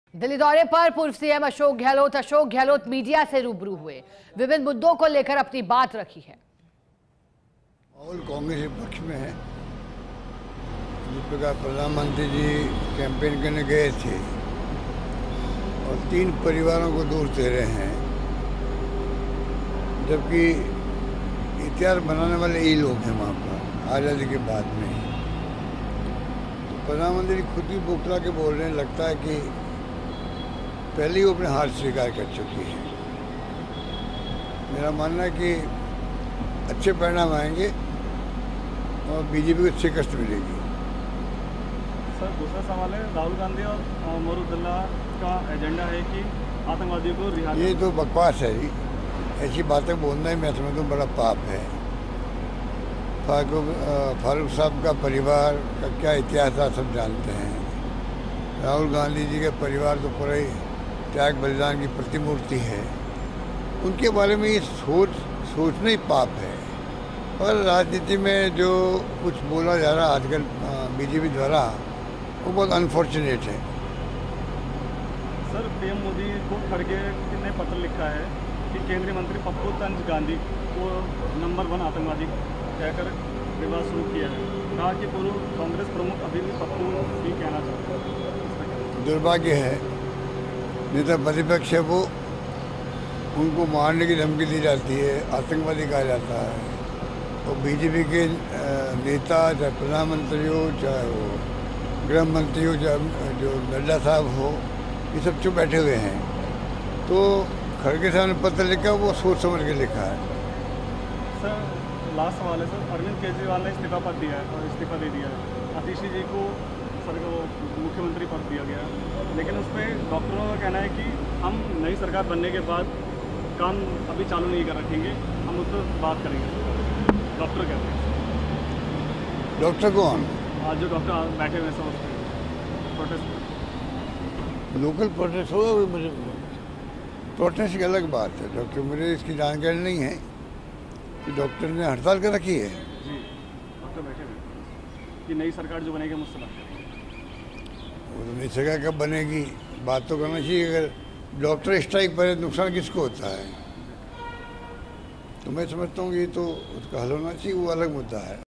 दिल्ली दौरे पर पूर्व सीएम अशोक गहलोत मीडिया से रूबरू हुए, विभिन्न मुद्दों को लेकर अपनी बात रखी है। माहौल कांग्रेस के पक्ष में है। जिस प्रकार प्रधानमंत्री जी कैंपेन करने गए थे और 3 परिवारों को दोष दे रहे हैं, जबकि इतिहास बनाने वाले यही लोग हैं वहाँ पर आज़ादी के बाद में। तो प्रधानमंत्री खुद ही बौखला के बोल रहे हैं, लगता है कि पहले ही वो अपने हार स्वीकार कर चुकी है। मेरा मानना है कि अच्छे परिणाम आएंगे और बीजेपी को शिकस्त मिलेगी। सर, दूसरा सवाल है, राहुल गांधी और उमर अब्दुल्ला का एजेंडा है कि आतंकवादियों को रिहा। ये तो बकवास है जी, ऐसी बातें बोलना ही मैं समझता हूँ बड़ा पाप है। फारूक साहब का परिवार का क्या इतिहास आप सब जानते हैं। राहुल गांधी जी के परिवार तो पूरे त्याग बलिदान की प्रतिमूर्ति है। उनके बारे में ये सोचना ही पाप है। और राजनीति में जो कुछ बोला जा रहा आजकल बीजेपी द्वारा, वो बहुत अनफॉर्चुनेट है। सर, पीएम मोदी को खड़गे ने पत्र लिखा है कि केंद्रीय मंत्री पप्पू तंज गांधी को नंबर 1 आतंकवादी कहकर विवाद शुरू किया है। कहा कि पूर्व कांग्रेस प्रमुख अभी भी पप्पू ही कहना चाहते हैं। दुर्भाग्य है, नेता प्रतिपक्ष है वो, उनको मारने की धमकी दी जाती है, आतंकवादी कहा जाता है। और बीजेपी के नेता, चाहे प्रधानमंत्री हो, चाहे वो गृह मंत्री हो, चाहे जो नड्डा साहब हो, ये सब चुप बैठे हुए हैं। तो खड़गे साहब ने पत्र लिखा, वो सोच समझ के लिखा है। सर, लास्ट सवाल है सर, अरविंद केजरीवाल ने इस्तीफा पद दिया है और इस्तीफा दे दिया है। आतिशी जी को सर को मुख्यमंत्री पद दिया गया, लेकिन उस पर डॉक्टरों का कहना है कि हम नई सरकार बनने के बाद काम अभी चालू नहीं कर रखेंगे, हम उस पर बात करेंगे। डॉक्टर कहते हैं। डॉक्टर कौन? आज जो डॉक्टर बैठे हुए हैं प्रोटेस्ट, लोकल प्रोटेस्ट होगा, मुझे प्रोटेस्ट की अलग बात है। डॉक्टर, मुझे इसकी जानकारी नहीं है कि डॉक्टर ने हड़ताल कर रखी है। जी, डॉक्टर बैठे हुए कि नई सरकार जो बनेगी मुझसे बात करेंगे। वो तो नई सरकार कब बनेगी, बात तो करना चाहिए। अगर डॉक्टर स्ट्राइक पर नुकसान किसको होता है? तो मैं समझता हूँ ये तो उसका हल होना चाहिए, वो अलग मुद्दा है।